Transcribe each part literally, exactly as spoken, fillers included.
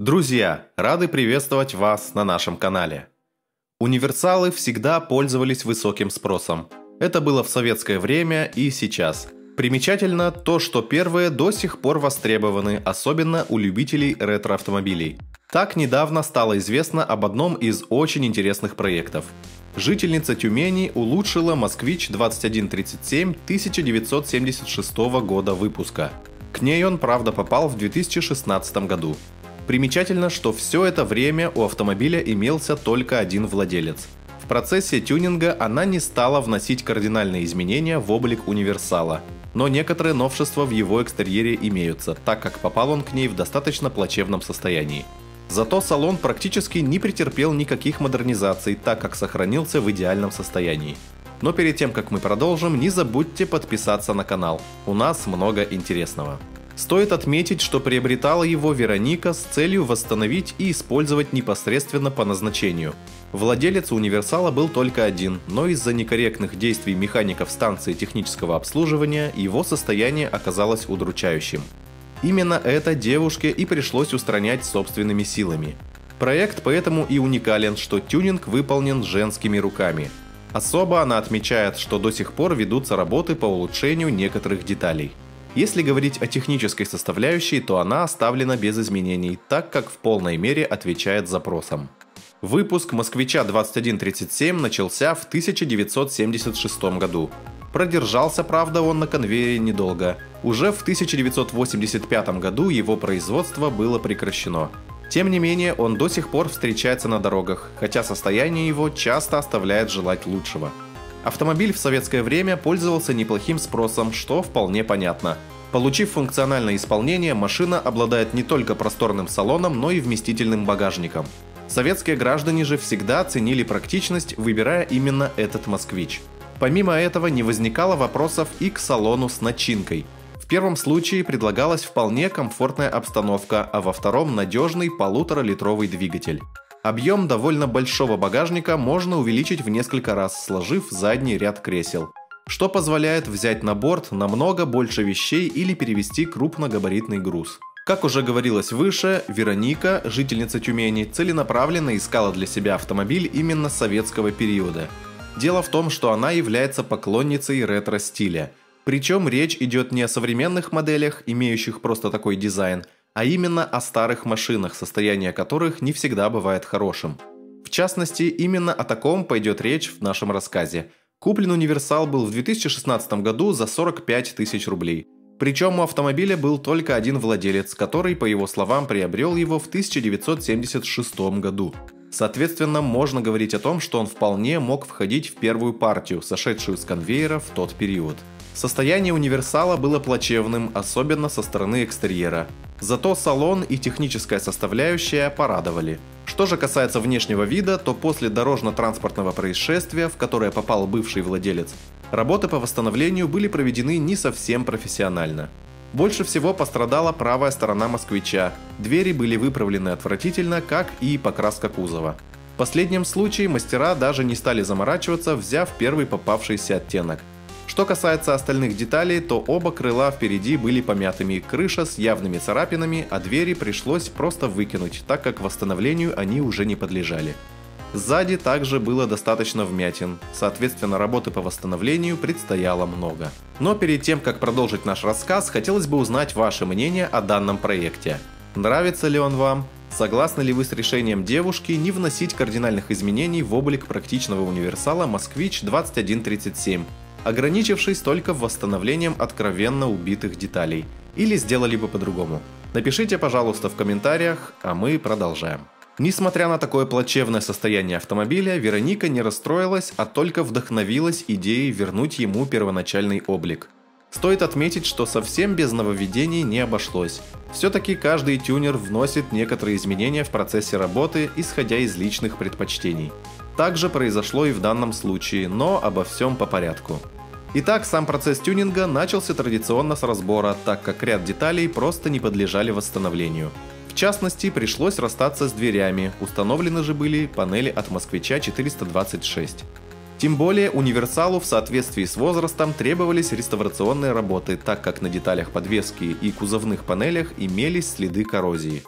Друзья, рады приветствовать вас на нашем канале. Универсалы всегда пользовались высоким спросом. Это было в советское время и сейчас. Примечательно то, что первые до сих пор востребованы, особенно у любителей ретро-автомобилей. Так недавно стало известно об одном из очень интересных проектов. Жительница Тюмени улучшила «Москвич двадцать один тридцать семь» тысяча девятьсот семьдесят шестого года выпуска. К ней он, правда, попал в две тысячи шестнадцатом году. Примечательно, что все это время у автомобиля имелся только один владелец. В процессе тюнинга она не стала вносить кардинальные изменения в облик универсала, но некоторые новшества в его экстерьере имеются, так как попал он к ней в достаточно плачевном состоянии. Зато салон практически не претерпел никаких модернизаций, так как сохранился в идеальном состоянии. Но перед тем, как мы продолжим, не забудьте подписаться на канал, у нас много интересного. Стоит отметить, что приобретала его Вероника с целью восстановить и использовать непосредственно по назначению. Владелец универсала был только один, но из-за некорректных действий механиков станции технического обслуживания его состояние оказалось удручающим. Именно это девушке и пришлось устранять собственными силами. Проект поэтому и уникален, что тюнинг выполнен женскими руками. Особо она отмечает, что до сих пор ведутся работы по улучшению некоторых деталей. Если говорить о технической составляющей, то она оставлена без изменений, так как в полной мере отвечает запросам. Выпуск «Москвича двадцать один тридцать семь» начался в тысяча девятьсот семьдесят шестом году. Продержался, правда, он на конвейере недолго. Уже в тысяча девятьсот восемьдесят пятом году его производство было прекращено. Тем не менее, он до сих пор встречается на дорогах, хотя состояние его часто оставляет желать лучшего. Автомобиль в советское время пользовался неплохим спросом, что вполне понятно. Получив функциональное исполнение, машина обладает не только просторным салоном, но и вместительным багажником. Советские граждане же всегда ценили практичность, выбирая именно этот «Москвич». Помимо этого не возникало вопросов и к салону с начинкой. В первом случае предлагалась вполне комфортная обстановка, а во втором – надежный полуторалитровый двигатель. Объем довольно большого багажника можно увеличить в несколько раз, сложив задний ряд кресел, что позволяет взять на борт намного больше вещей или перевезти крупногабаритный груз. Как уже говорилось выше, Вероника, жительница Тюмени, целенаправленно искала для себя автомобиль именно советского периода. Дело в том, что она является поклонницей ретро-стиля. Причем речь идет не о современных моделях, имеющих просто такой дизайн, а именно о старых машинах, состояние которых не всегда бывает хорошим. В частности, именно о таком пойдет речь в нашем рассказе. Куплен универсал был в две тысячи шестнадцатом году за сорок пять тысяч рублей. Причем у автомобиля был только один владелец, который, по его словам, приобрел его в тысяча девятьсот семьдесят шестом году. Соответственно, можно говорить о том, что он вполне мог входить в первую партию, сошедшую с конвейера в тот период. Состояние универсала было плачевным, особенно со стороны экстерьера. Зато салон и техническая составляющая порадовали. Что же касается внешнего вида, то после дорожно-транспортного происшествия, в которое попал бывший владелец, работы по восстановлению были проведены не совсем профессионально. Больше всего пострадала правая сторона «Москвича», двери были выправлены отвратительно, как и покраска кузова. В последнем случае мастера даже не стали заморачиваться, взяв первый попавшийся оттенок. Что касается остальных деталей, то оба крыла впереди были помятыми, крыша с явными царапинами, а двери пришлось просто выкинуть, так как восстановлению они уже не подлежали. Сзади также было достаточно вмятин, соответственно, работы по восстановлению предстояло много. Но перед тем, как продолжить наш рассказ, хотелось бы узнать ваше мнение о данном проекте. Нравится ли он вам? Согласны ли вы с решением девушки не вносить кардинальных изменений в облик практичного универсала «Москвич двадцать один тридцать семь», ограничившись только восстановлением откровенно убитых деталей? Или сделали бы по-другому? Напишите, пожалуйста, в комментариях, а мы продолжаем. Несмотря на такое плачевное состояние автомобиля, Вероника не расстроилась, а только вдохновилась идеей вернуть ему первоначальный облик. Стоит отметить, что совсем без нововведений не обошлось. Все-таки каждый тюнер вносит некоторые изменения в процессе работы, исходя из личных предпочтений. Так же произошло и в данном случае, но обо всем по порядку. Итак, сам процесс тюнинга начался традиционно с разбора, так как ряд деталей просто не подлежали восстановлению. В частности, пришлось расстаться с дверями, установлены же были панели от «Москвича четыреста двадцать шесть». Тем более универсалу в соответствии с возрастом требовались реставрационные работы, так как на деталях подвески и кузовных панелях имелись следы коррозии.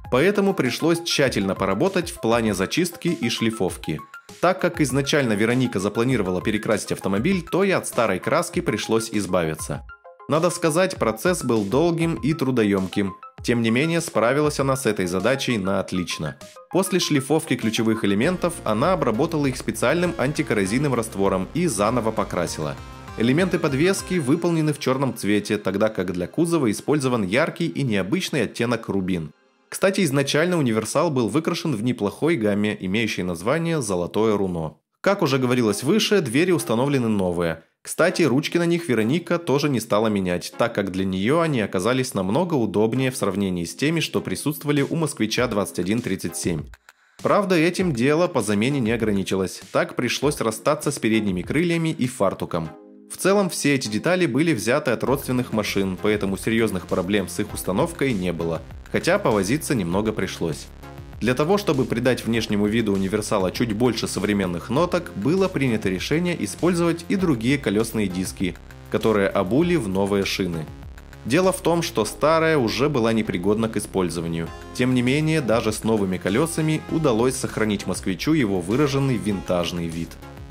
Поэтому пришлось тщательно поработать в плане зачистки и шлифовки. Так как изначально Вероника запланировала перекрасить автомобиль, то и от старой краски пришлось избавиться. Надо сказать, процесс был долгим и трудоемким. Тем не менее, справилась она с этой задачей на отлично. После шлифовки ключевых элементов она обработала их специальным антикоррозийным раствором и заново покрасила. Элементы подвески выполнены в черном цвете, тогда как для кузова использован яркий и необычный оттенок рубин. Кстати, изначально универсал был выкрашен в неплохой гамме, имеющей название «Золотое руно». Как уже говорилось выше, двери установлены новые. Кстати, ручки на них Вероника тоже не стала менять, так как для нее они оказались намного удобнее в сравнении с теми, что присутствовали у Москвича двадцать один тридцать семь. Правда, этим дело по замене не ограничилось, так пришлось расстаться с передними крыльями и фартуком. В целом, все эти детали были взяты от родственных машин, поэтому серьезных проблем с их установкой не было, хотя повозиться немного пришлось. Для того, чтобы придать внешнему виду универсала чуть больше современных ноток, было принято решение использовать и другие колесные диски, которые обули в новые шины. Дело в том, что старая уже была непригодна к использованию. Тем не менее, даже с новыми колесами удалось сохранить москвичу его выраженный винтажный вид.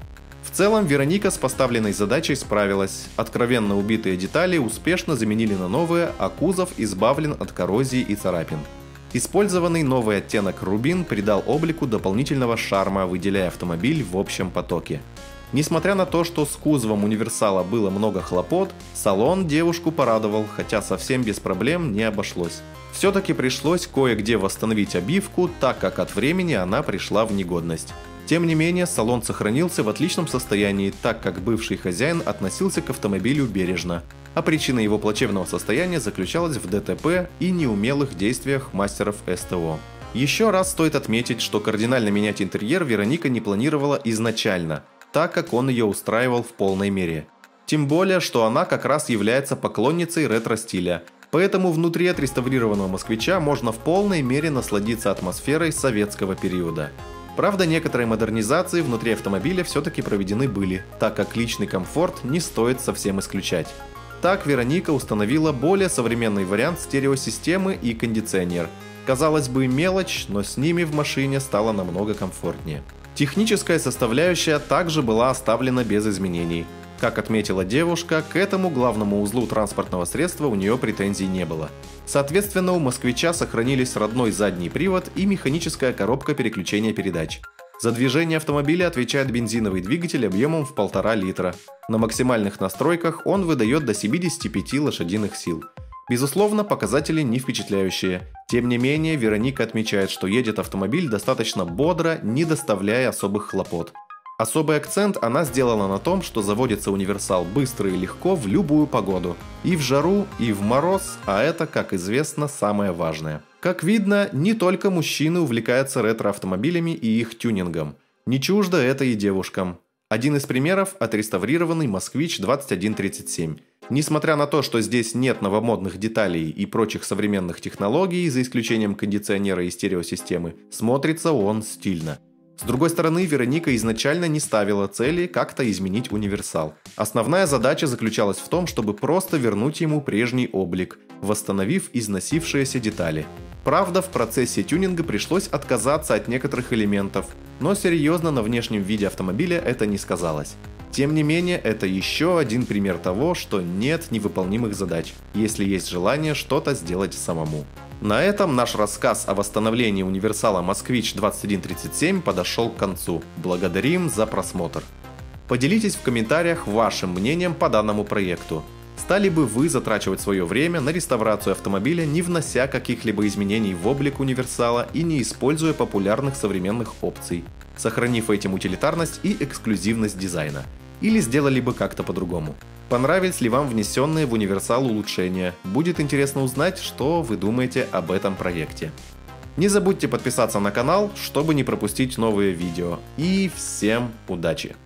В целом, Вероника с поставленной задачей справилась. Откровенно убитые детали успешно заменили на новые, а кузов избавлен от коррозии и царапин. Использованный новый оттенок рубин придал облику дополнительного шарма, выделяя автомобиль в общем потоке. Несмотря на то, что с кузовом универсала было много хлопот, салон девушку порадовал, хотя совсем без проблем не обошлось. Все-таки пришлось кое-где восстановить обивку, так как от времени она пришла в негодность. Тем не менее, салон сохранился в отличном состоянии, так как бывший хозяин относился к автомобилю бережно, а причина его плачевного состояния заключалась в ДТП и неумелых действиях мастеров СТО. Еще раз стоит отметить, что кардинально менять интерьер Вероника не планировала изначально, так как он ее устраивал в полной мере. Тем более, что она как раз является поклонницей ретро-стиля, поэтому внутри отреставрированного москвича можно в полной мере насладиться атмосферой советского периода. Правда, некоторые модернизации внутри автомобиля все-таки проведены были, так как личный комфорт не стоит совсем исключать. Так Вероника установила более современный вариант стереосистемы и кондиционер. Казалось бы, мелочь, но с ними в машине стало намного комфортнее. Техническая составляющая также была оставлена без изменений. Как отметила девушка, к этому главному узлу транспортного средства у нее претензий не было. Соответственно, у москвича сохранились родной задний привод и механическая коробка переключения передач. За движение автомобиля отвечает бензиновый двигатель объемом в полтора литра. На максимальных настройках он выдает до семидесяти пяти лошадиных сил. Безусловно, показатели не впечатляющие. Тем не менее, Вероника отмечает, что едет автомобиль достаточно бодро, не доставляя особых хлопот. Особый акцент она сделала на том, что заводится универсал быстро и легко в любую погоду. И в жару, и в мороз, а это, как известно, самое важное. Как видно, не только мужчины увлекаются ретро-автомобилями и их тюнингом. Не чуждо это и девушкам. Один из примеров – отреставрированный «Москвич» двадцать один тридцать семь. Несмотря на то, что здесь нет новомодных деталей и прочих современных технологий, за исключением кондиционера и стереосистемы, смотрится он стильно. С другой стороны, Вероника изначально не ставила цели как-то изменить универсал. Основная задача заключалась в том, чтобы просто вернуть ему прежний облик, восстановив износившиеся детали. Правда, в процессе тюнинга пришлось отказаться от некоторых элементов, но серьезно на внешнем виде автомобиля это не сказалось. Тем не менее, это еще один пример того, что нет невыполнимых задач, если есть желание что-то сделать самому. На этом наш рассказ о восстановлении универсала «Москвич» двадцать один тридцать семь подошел к концу. Благодарим за просмотр. Поделитесь в комментариях вашим мнением по данному проекту. Стали бы вы затрачивать свое время на реставрацию автомобиля, не внося каких-либо изменений в облик универсала и не используя популярных современных опций, сохранив этим утилитарность и эксклюзивность дизайна? Или сделали бы как-то по-другому? Понравились ли вам внесенные в универсал улучшения? Будет интересно узнать, что вы думаете об этом проекте. Не забудьте подписаться на канал, чтобы не пропустить новые видео. И всем удачи!